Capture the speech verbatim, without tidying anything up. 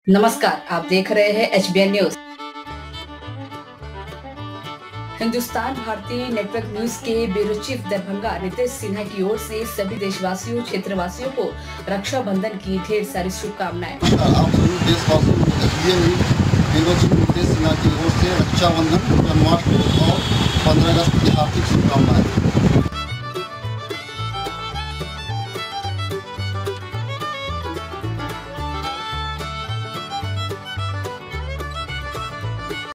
नमस्कार, आप देख रहे हैं H B N news. Hindustan भारतीय नेटवर्क न्यूज के ब्यूरो चीफ दरभंगा रितेश सिन्हा की ओर से सभी देशवासियों क्षेत्रवासियों को रक्षाबंधन की ढेर सारी शुभकामनाएं। आप सभी देशवासियों को ब्यूरो चीफ रितेश सिन्हा की ओर से रक्षाबंधन, जन्माष्टमी और पंद्रह अगस्त की हार्दिक शुभकामनाएं।